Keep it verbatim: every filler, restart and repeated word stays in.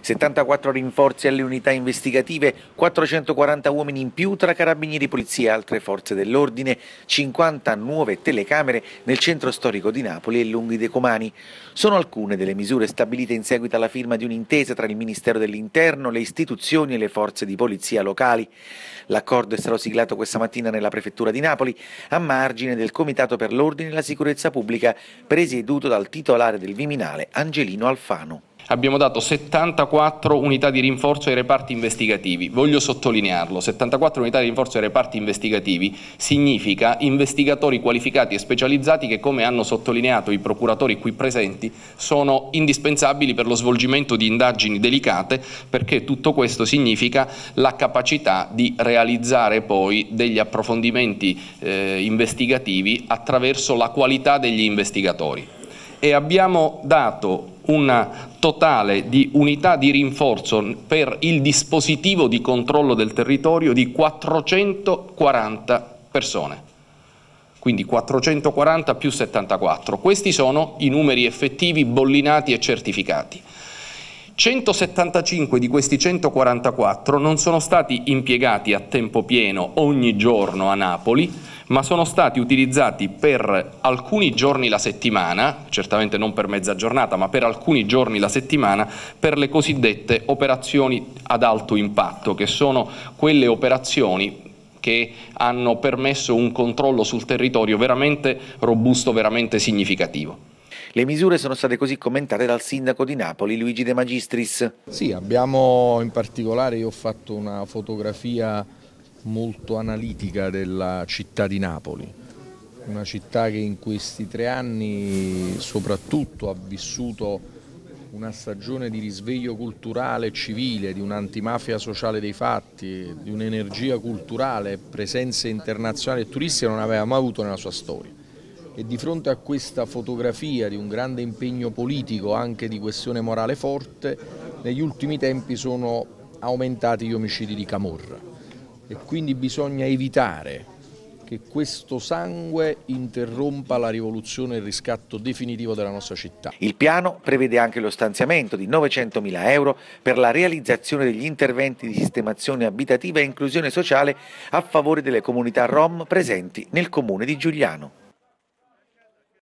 settantaquattro rinforzi alle unità investigative, quattrocentoquaranta uomini in più tra carabinieri, polizia e altre forze dell'ordine, cinquanta nuove telecamere nel centro storico di Napoli e Lunghi dei Comani. Sono alcune delle misure stabilite in seguito alla firma di un'intesa tra il Ministero dell'Interno, le istituzioni e le forze di polizia locali. L'accordo è stato siglato questa mattina nella prefettura di Napoli, a margine del Comitato per l'Ordine e la Sicurezza Pubblica, presieduto dal titolare del Viminale, Angelino Alfano. Abbiamo dato settantaquattro unità di rinforzo ai reparti investigativi. Voglio sottolinearlo, settantaquattro unità di rinforzo ai reparti investigativi significa investigatori qualificati e specializzati che, come hanno sottolineato i procuratori qui presenti, sono indispensabili per lo svolgimento di indagini delicate, perché tutto questo significa la capacità di realizzare poi degli approfondimenti eh, investigativi attraverso la qualità degli investigatori. E abbiamo dato una totale di unità di rinforzo per il dispositivo di controllo del territorio di quattrocentoquaranta persone, quindi quattrocentoquaranta più settantaquattro. Questi sono i numeri effettivi bollinati e certificati. centosettantacinque di questi centoquarantaquattro non sono stati impiegati a tempo pieno ogni giorno a Napoli, ma sono stati utilizzati per alcuni giorni la settimana, certamente non per mezza giornata, ma per alcuni giorni la settimana, per le cosiddette operazioni ad alto impatto, che sono quelle operazioni che hanno permesso un controllo sul territorio veramente robusto, veramente significativo. Le misure sono state così commentate dal sindaco di Napoli, Luigi De Magistris. Sì, abbiamo in particolare, io ho fatto una fotografia molto analitica della città di Napoli, una città che in questi tre anni soprattutto ha vissuto una stagione di risveglio culturale e civile, di un'antimafia sociale dei fatti, di un'energia culturale, presenze internazionali e turistiche non aveva mai avuto nella sua storia. E di fronte a questa fotografia di un grande impegno politico, anche di questione morale forte, negli ultimi tempi sono aumentati gli omicidi di camorra. E quindi bisogna evitare che questo sangue interrompa la rivoluzione e il riscatto definitivo della nostra città. Il piano prevede anche lo stanziamento di novecentomila euro per la realizzazione degli interventi di sistemazione abitativa e inclusione sociale a favore delle comunità rom presenti nel comune di Giugliano.